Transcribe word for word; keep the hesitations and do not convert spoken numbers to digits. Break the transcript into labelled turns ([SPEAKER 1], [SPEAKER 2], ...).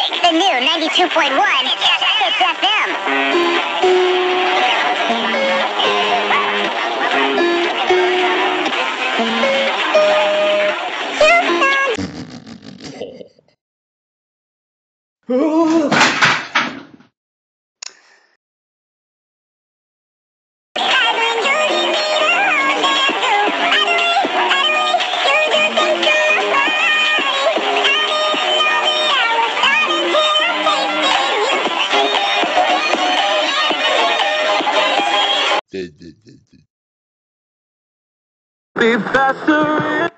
[SPEAKER 1] The new ninety-two point one Hits F M.
[SPEAKER 2] Be faster.